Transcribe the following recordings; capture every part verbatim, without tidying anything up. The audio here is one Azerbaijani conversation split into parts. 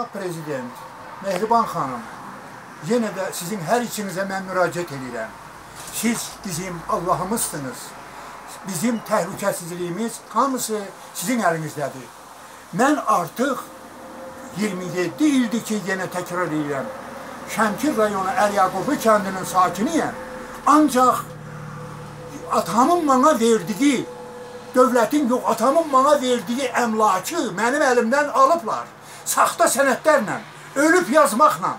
Prezident, Mehriban xanım, yenə də sizin hər ikinizə mən müraciət edirəm. Siz bizim Allahımızsınız. Bizim təhlükəsizliyimiz hamısı sizin əlinizdədir. Mən artıq iyirmi yeddi ildir ki, yenə təkrar edirəm. Şəmkir rayonu Əlyaqublu kəndinin sakiniyəm. Ancaq atamın bana verdiyi, dövlətin yox, atamın bana verdiyi əmlakı mənim əlimdən alıblar. Saxta sənədlərlə, ölüb yazmaqla.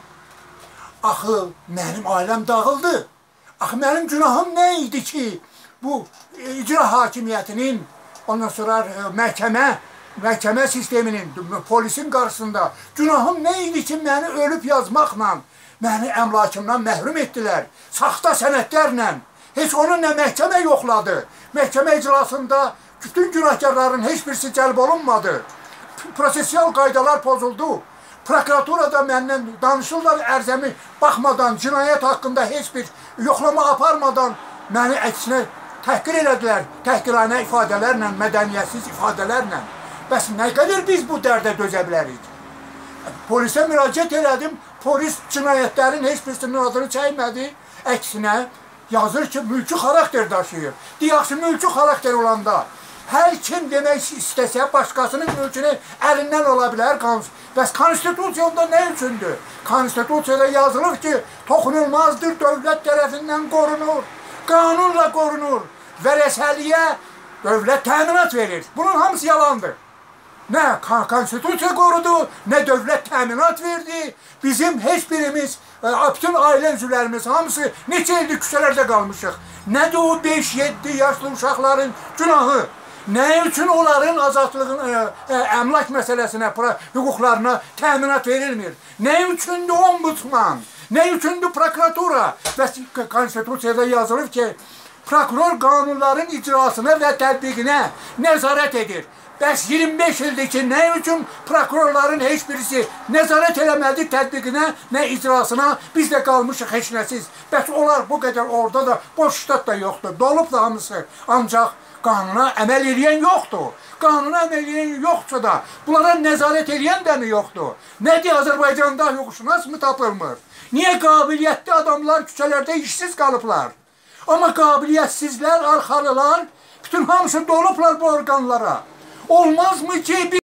Axı, mənim ailəm dağıldı. Axı, mənim günahım nə idi ki, bu icra hakimiyyətinin, ondan sonra məhkəmə, məhkəmə sisteminin, polisin qarşısında günahım nə idi ki, məni ölüb yazmaqla, məni əmlakımdan məhrum etdilər, saxta sənədlərlə. Heç onun nə məhkəmə yoxladı. Məhkəmə iclasında bütün günahkarların heç birisi cəlb olunmadı. Prosesial qaydalar pozuldu. Prokuraturada məndən danışırlar ərzəmi baxmadan, cinayət haqqında heç bir yoxlama aparmadan məni əksinə təhqir elədilər. Təhqiranə ifadələrlə, mədəniyyətsiz ifadələrlə. Bəs nə qədər biz bu dərdə dözə bilərik? Polisə müraciət elədim. Polis cinayətlərin heç birisinin adını çəkmədi. Əksinə yazır ki, mülki xarakter daşıyır. Deyəxsi, mülki xarakter olanda hər kim demək istəsə, başqasının mülkünü əlindən ola bilər. Bəs konstitusiyada nə üçündür? Konstitusiyada yazılır ki, toxunulmazdır, dövlət tərəfindən qorunur, qanunla qorunur, vərəsəliyə dövlət təminat verir. Bunun hamısı yalandır. Nə konstitusiya qorudu, nə dövlət təminat verdi. Bizim heç birimiz, bütün ailə üzvlərimiz hamısı neçə ildir küçələrdə qalmışıq. Nədir o beş yeddi yaşlı uşaqların günahı? Nə üçün onların azadlığın, əmlak məsələsinə, hüquqlarına təminat verilmir? Nə üçündür ombudsman? Nə üçündür prokuratura? Və konstitusiyada yazılır ki, prokuror qanunların icrasına və tətbiqinə nəzarət edir. Bəs iyirmi beş ildir ki, nə üçün prokurorların heç birisi nəzarət eləmədi tətbiqinə, nə icrasına, biz də qalmışıq heç nəsiz. Bəs onlar bu qədər orada da, boş ştat da yoxdur, dolub da hamısı. Ancaq qanuna əməl edən yoxdur. Qanuna əməl edən yoxsa da, bunlara nəzarət edən də mi yoxdur? Nədir, Azərbaycanda hüquqşünas mı tapılmır? Niyə qabiliyyətli adamlar küçələrdə işsiz qalıblar? Amma qabiliyyətsizlər, arxalılar, bütün hamısı dolublar bu orqanlara. Olmaz mı ki,